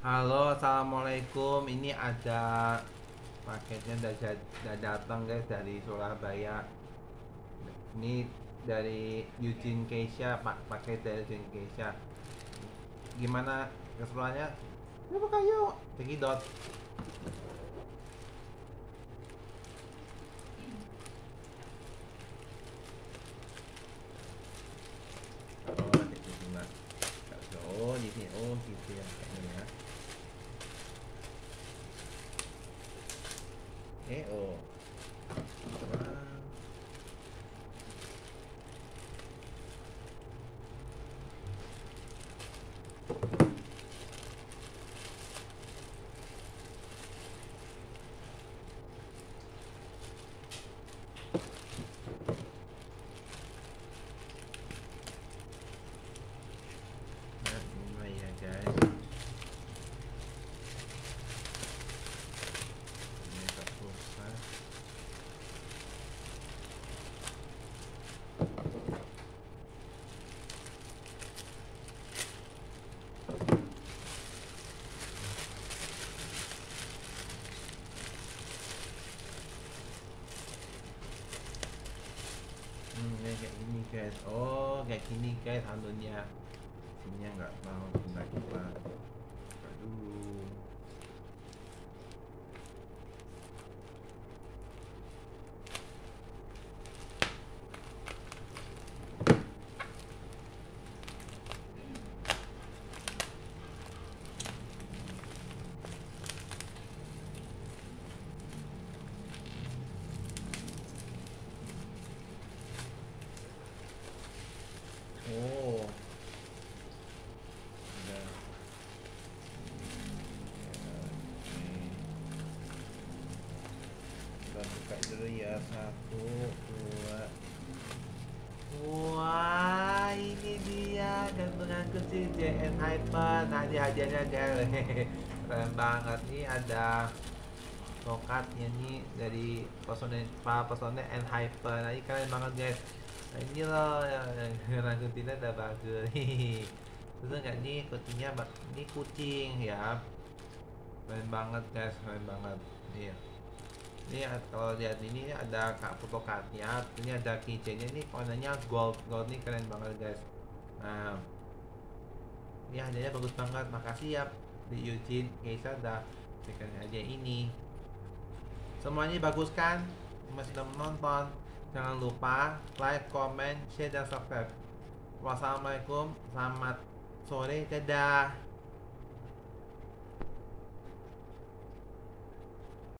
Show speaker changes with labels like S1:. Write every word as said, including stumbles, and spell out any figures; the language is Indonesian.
S1: Halo, assalamualaikum. Ini ada paketnya udah, jad- udah datang guys dari Surabaya. Ini dari Eugene Keisha, pak paket dari Eugene Keisha. Gimana keseruannya? Yuk buka yuk. Cekidot. Oh, di sini mas. Oh, di sini. Oh, gitu ya kayaknya ya. Eh, oh. Wah. Nah, ini ya guys. Ini satu pas. Hmm, ya kayak gini guys. Oh, kayak gini guys anunya. Sini nggak mau tiba-tiba. Buka dulu. Oh, udah. Kita buka dulu ya. Satu, dua. Wah, ini dia gantungan kunci J N Hyper. Nah, ini hadiahnya guys. Keren banget nih, ada tokatnya nih dari personel para personel N Hyper. Nah, ini keren banget guys. Nah, ini loh yang yang kuntinya udah bagus. Terus nggak nih kucingnya? Ini kucing ya. Keren banget guys, keren banget. Iya. Ini kalau lihat ini ada kak foto cardnya, ini ada keychainnya, ini warnanya gold, gold nih keren banget guys. Nah, ini hadiahnya bagus banget, makasih ya di Eugene Keisha udah berikan hadiah ini. Semuanya bagus kan? Masih sudah menonton, jangan lupa like, comment, share dan subscribe. Wassalamualaikum, selamat sore, dadah.